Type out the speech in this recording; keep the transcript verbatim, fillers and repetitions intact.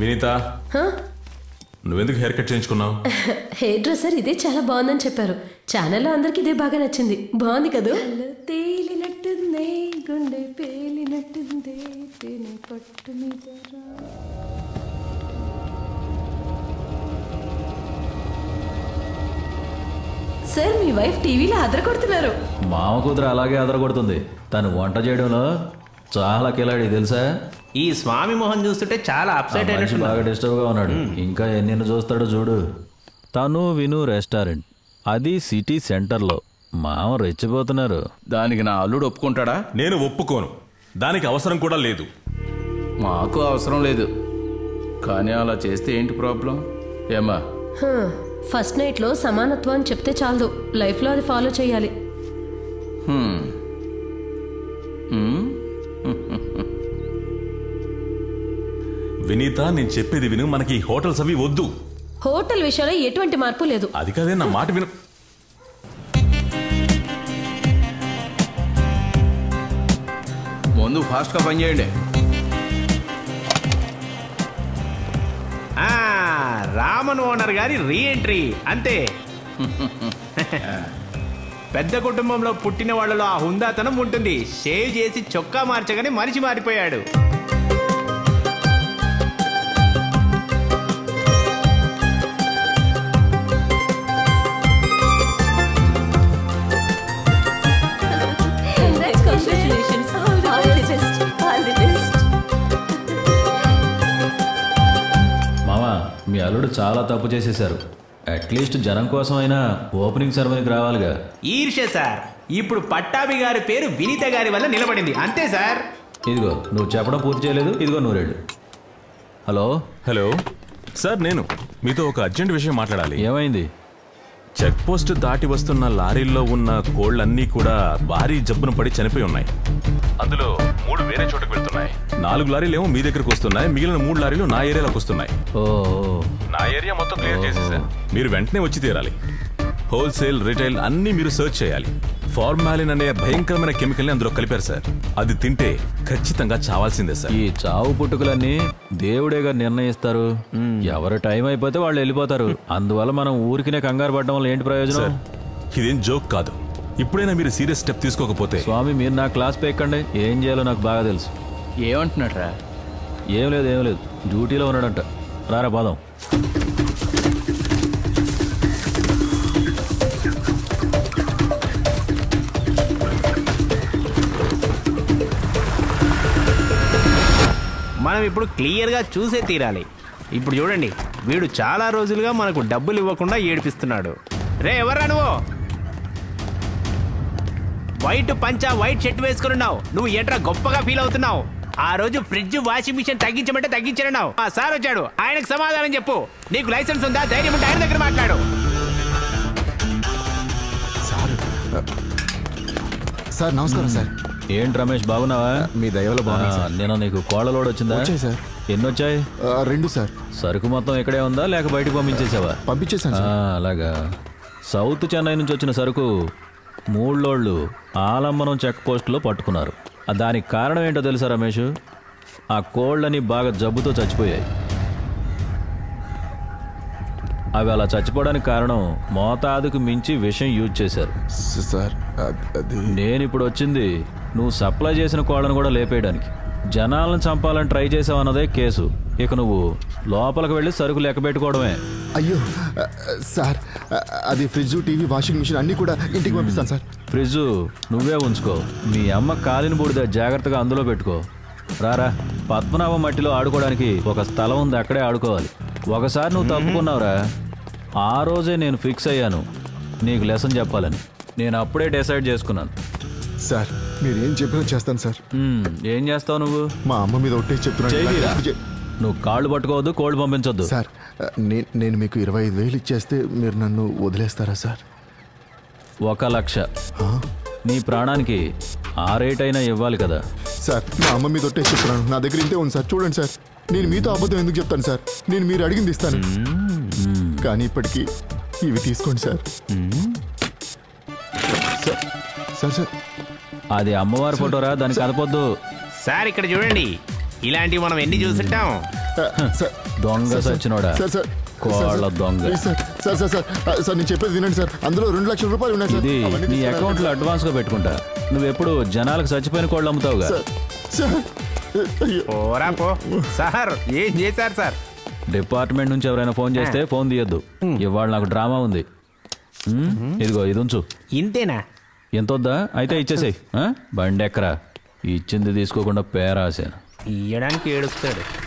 వినీత, నువ్వెందుకు haircut చేయించుకున్నావు? Hairdresser ఇదే చాలా బాగుందని చెప్పారు. ఛానల్లో అందరికి ఇదే బాగా నచ్చింది. బాగుంది కదా? తేలినట్టుంది గుండె పేలినట్టుంది పట్టు మీద. సార్, మీ వైఫ్ టీవీలో అదర కొడుతున్నారు. మామ కూతురు అలాగే అదర కొడుతుంది. తను వంట చేయడంలో చాలా కిలాడి తెలుసా. ఈ స్వామి మోహన్ చూస్తుంటే చాలా అప్సెట్ అయినట్టు బాగా డిస్టర్బ్ గా ఉన్నాడు. ఇంకా ఎన్నెన్ని చూస్తాడో చూడు. తను విను రెస్టారెంట్, అది సిటీ సెంటర్లో. మామ రెచ్చిపోతున్నారు. దానికి నా అల్లుడు ఒప్పుకుంటాడా? నేను ఒప్పుకోను. దానికి అవసరం కూడా లేదు. మాకు అవసరం లేదు, కానీ అలా చేస్తే ఏంటి ప్రాబ్లం? ఏమా, ఫస్ట్ నైట్ లో సమానత్వం అని చెప్తే చాలదు, లైఫ్ లో అది ఫాలో చేయాలి. వినీత, నేను చెప్పేది విను. మనకి హోటల్స్ అవి వద్దు. హోటల్ విషయంలో ఎటువంటి మార్పు లేదు. అది కాదే, నా మాట విను. ముందు ఫాస్ట్ గా పని చేయండి. రామన్ ఓనర్ గారి రీ ఎంట్రీ అంతే. పెద్ద కుటుంబంలో పుట్టిన వాళ్ళలో ఆ హుందాతనం ఉంటుంది. షేవ్ చేసి చొక్కా మార్చగానే మనిషి మారిపోయాడు. మీ అల్లుడు చాలా తప్పు చేసేశారు. అట్లీస్ట్ జనం కోసం అయినా ఓపెనింగ్ సెరమనీకి రావాలిగా. ఈర్ష్య సార్. ఇప్పుడు పట్టాభి గారి పేరు వినీత గారి వల్ల నిలబడింది అంతే సార్. ఇదిగో నువ్వు చెప్పడం పూర్తి చేయలేదు. ఇదిగో నూరేళ్ళు. హలో హలో సార్, నేను మీతో ఒక అర్జెంట్ విషయం మాట్లాడాలి. ఏమైంది? చెక్ పోస్ట్ దాటి వస్తున్న లారీల్లో ఉన్న కోళ్లన్నీ కూడా భారీ జబ్బును పడి చనిపోయి ఉన్నాయి. అందులో మూడు వేరే చోటుకు వెళ్తున్నాయి. నాలుగు లారీలు ఏమో మీ దగ్గరకు వస్తున్నాయి, మిగిలిన మూడు లారీలు నా ఏరియాలోకి వస్తున్నాయి. ఓ, నా ఏరియా మొత్తం క్లియర్ చేసేసా. మీరు వెంటనే వచ్చి తీరాలి. హోల్సేల్, రిటైల్ అన్ని మీరు సర్చ్ చేయాలి. ఫార్మాలిన్ అనే భయంకరమైన కెమికల్ ని అందులో కలిపారు సార్. అది తింటే ఖచ్చితంగా చావాల్సిందే సార్. ఈ చావు పుట్టుకలన్నీ దేవుడేగా నిర్ణయిస్తారు. ఎవరు టైం అయిపోతే వాళ్ళు వెళ్ళిపోతారు. అందువల్ల మనం ఊరికినే కంగారు పడడం వల్ల ఏంటి ప్రయోజనం? ఇదేం జోక్ కాదు. ఇప్పుడైనా మీరు సీరియస్ స్టెప్ తీసుకోకపోతే. స్వామి, మీరు నా క్లాస్ పెక్కండి. ఏం చేయాలో నాకు బాగా తెలుసు. ఏమంటున్నాడు రా? ఏం లేదు ఏం లేదు డ్యూటీలో ఉన్నాడంట. రారా పోదాం. మనం ఇప్పుడు క్లియర్గా చూసే తీరాలి. ఇప్పుడు చూడండి, వీడు చాలా రోజులుగా మనకు డబ్బులు ఇవ్వకుండా ఏడిపిస్తున్నాడు. రే, ఎవర్రా నువ్వు? వైట్ పంచా వైట్ షర్ట్ వేసుకున్నావు. నువ్వు ఏంట్రా గొప్పగా ఫీల్ అవుతున్నావు? ఆ రోజు ఫ్రిడ్జ్ వాషింగ్ మిషన్ తగ్గించమంటే తగ్గించన్నావు. ఆ సార్ వచ్చాడు, ఆయనకు సమాధానం చెప్పు. నీకు లైసెన్స్ ఉందా? ధైర్యం ఉంటే ఆయన దగ్గర మాట్లాడు. సార్ నమస్కారం సార్. ఏంటి రమేష్, బాగున్నావా? మీ దయవల్ల బాగున్నా. నేను నీకు కోళ్ళ లోడ్ వచ్చిందా? సార్. ఎన్ని వచ్చాయి? రెండు సార్. సరుకు మొత్తం ఇక్కడే ఉందా లేక బయటకు పంపించేసావా? పంపించేసాను. అలాగా. సౌత్ చెన్నై నుంచి వచ్చిన సరుకు మూడు లోడ్లు ఆలంబనం చెక్ పోస్టులో పట్టుకున్నారు. దానికి కారణం ఏంటో తెలుసా రమేష్? ఆ కోళ్ళని బాగా జబ్బుతో చచ్చిపోయాయి. అవి అలా చచ్చిపోవడానికి కారణం మోతాదుకు మించి విషం యూజ్ చేశారు సార్. నేను ఇప్పుడు వచ్చింది నువ్వు సప్లై చేసిన కోళ్ళను కూడా లేపేయడానికి. జనాలను చంపాలని ట్రై చేసావు అన్నదే కేసు. ఇక నువ్వు లోపలికి వెళ్ళి సరుకు లెక్క పెట్టుకోవడమే. అయ్యో సార్, అది ఫ్రిడ్జ్, టీవీ, వాషింగ్ మిషన్ అన్ని కూడా ఇంటికి పంపిస్తాను సార్. ఫ్రిడ్జ్ నువ్వే ఉంచుకో. మీ అమ్మ కాలిన బూడిద జాగ్రత్తగా అందులో పెట్టుకో. రారా, పద్మనాభ మట్టిలో ఆడుకోవడానికి ఒక స్థలం ఉంది, అక్కడే ఆడుకోవాలి. ఒకసారి నువ్వు తప్పుకున్నావురా, ఆ రోజే నేను ఫిక్స్ అయ్యాను నీకు లెసన్ చెప్పాలని. నేను అప్పుడే డిసైడ్ చేసుకున్నాను. సార్ మీరు ఏం చెప్పినా చేస్తాను సార్. ఏం చేస్తావు నువ్వు? మా అమ్మ మీద ఒట్టే చెప్తున్నాను. నువ్వు కాళ్ళు పట్టుకోవద్దు, కోళ్ళు పంపించొద్దు. సార్ నేను మీకు ఇరవై ఐదు వేలు ఇచ్చేస్తే మీరు నన్ను వదిలేస్తారా సార్? ఒక లక్ష. నీ ప్రాణానికి ఆ రేట్ అయినా ఇవ్వాలి కదా సార్. మా అమ్మ మీద ఒట్టే చెప్తున్నాను. నా దగ్గర ఇంతే ఉంది సార్. చూడండి సార్, నేను మీతో అబద్ధం ఎందుకు చెప్తాను సార్? నేను మీరు అడిగింది ఇస్తాను. కానీ ఇప్పటికీ ఇవి తీసుకోండి సార్. సార్ సార్ అది అమ్మవారి ఫోటోరా, దానికి కదపొద్దు సార్. ఇక్కడ చూడండి, ఇలాంటివి మనం ఎన్ని చూస్తుంటాం. సార్ దొంగ సచ్చినోడా సార్ సార్ కోళ్ళ దొంగ please sir sir sir sir ఆ, సార్ నేను చెప్పేది వినండి సార్ అందులో రెండు లక్షల రూపాయలు ఉన్నాయి సార్ ఇది అవన్నీ నీ తీసుకురా. అకౌంట్ లో అడ్వాన్స్ గా పెట్టుకుంటా నువ్వు ఎప్పుడు జనాలకు చచ్చిపోయిన కోళ్ళు అమ్ముతావుగా సార్ సార్ అయ్యో పోరా పో సార్ ఏం చేశారు సార్? డిపార్ట్మెంట్ నుంచి ఎవరైనా ఫోన్ చేస్తే ఫోన్ తీయద్దు ఇవాళ నాకు డ్రామా ఉంది ఉమ్, ఇదిగో ఇది ఉంచు ఇంతేనా? ఎంత వద్దా అయితే ఇచ్చేసేయ్ బండి ఎక్కరా ఇచ్చింది తీసుకోకుండా పేరాసాను ఇయ్యడానికి ఏడుస్తాడు.